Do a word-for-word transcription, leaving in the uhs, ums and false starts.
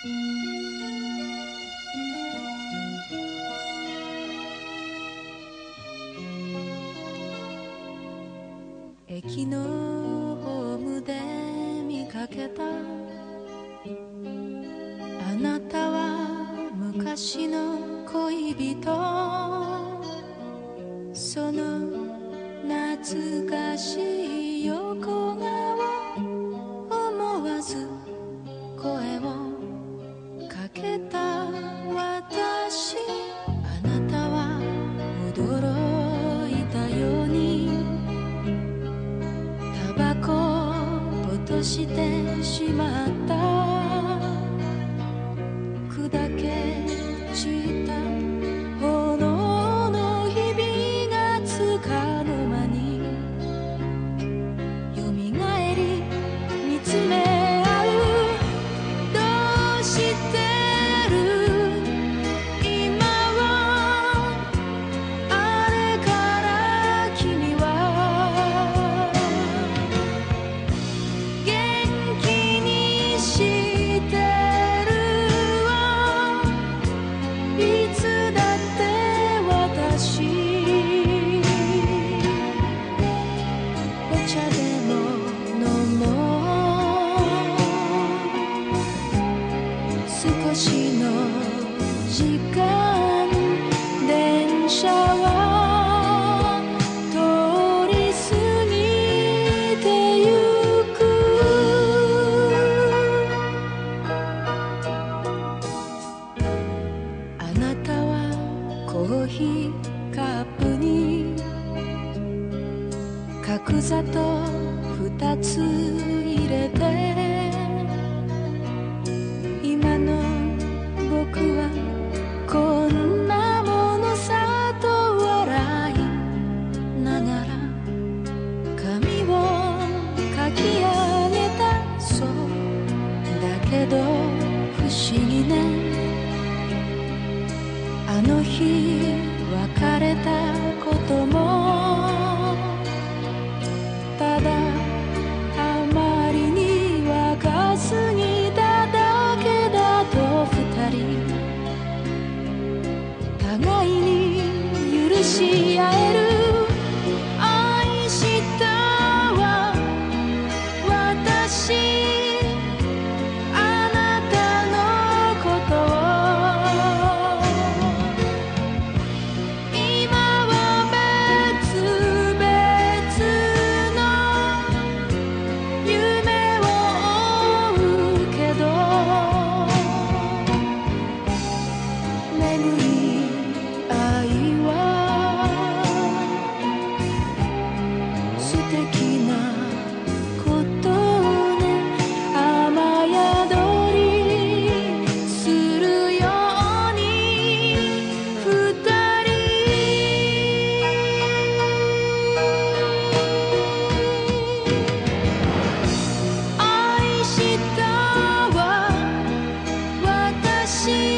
駅のホームで見かけた、あなたは昔の恋人。その懐かしい横顔、思わず声をかけた私。あなたは驚いたようにタバコを落としてしまった。砕け散った炎の日々がつかの間によみがえり見つめ合う。どうしてる今は、あれから君は元気にしてるわ。いつだって私お茶でも飲もう。少しの時間電車は通り過ぎてゆく。あなたはコーヒーカップに角砂糖二つ入れて、今の僕はこんなものさと笑いながら髪をかき上げた。そうだけど不思議ね、あの日別れたこともただあまりに若すぎただけだと二人互いに許し合える。愛したわ私、あなたのことを。今は別々の夢を追うけど、巡り合いは素敵なことね。雨宿りするように二人愛したわ私。